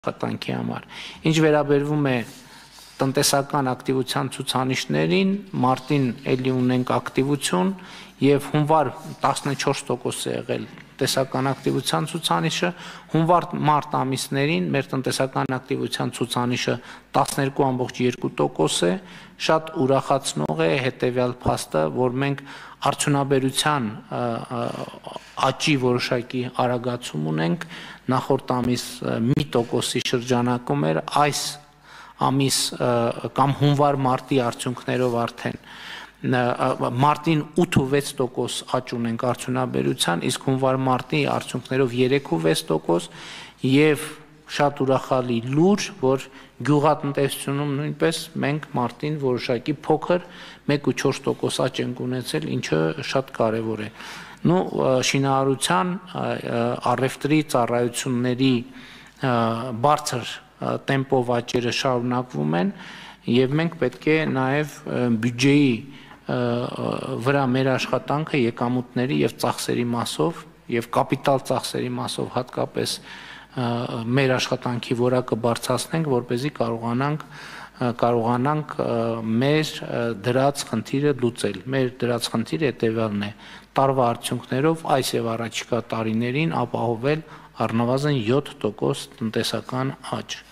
աշխատանքի համար։ Ինչ վերաբերվում է տնտեսական ակտիվության ցուցանիշներին, մարտին էլի ունենք ակտիվություն եւ հունվար 14% է եղել տնտեսական ակտիվության ցուցանիշը, հունվար-մարտ ամիսներին մեր տնտեսական ակտիվության ցուցանիշը 12.2% է, շատ ուրախացնող է հետեւյալ փաստը, որ մենք արդյունաբերության աճի որոշակի արագացում ունենք, նախորդ ամիս 1%-ի շրջանակում էր, այս ամիս կամ հունվար-մարտի արդյունքներով արդեն մարտին 8.6% աճ ունենք արդյունաբերության, իսկ հունվար-մարտի արդյունքներով 3.6% եւ շատ ուրախալի լուր, որ գյուղատնտեսությունում նույնպես մենք մարտին որոշակի փոքր 1.4% աճ ենք ունեցել, ինչը շատ կարեւոր է։ Շինարարության, առևտրի, ծառայությունների բարձր տեմպով աճերը շարունակվում են եւ մենք պետք է նաեւ բյուջեի վրա մեր աշխատանքը եկամուտների եւ ծախսերի մասով եւ կապիտալ ծախսերի մասով հատկապես մեր աշխատանքի որակը բարձրացնենք, որպեսզի կարողանանք մեր դրած խնդիրը լուծել։ Մեր դրած խնդիրը հետեւյալն է. տարվա արդյունքներով այս եւ առաջիկա տարիներին ապահովել առնվազն 7% տնտեսական աճ։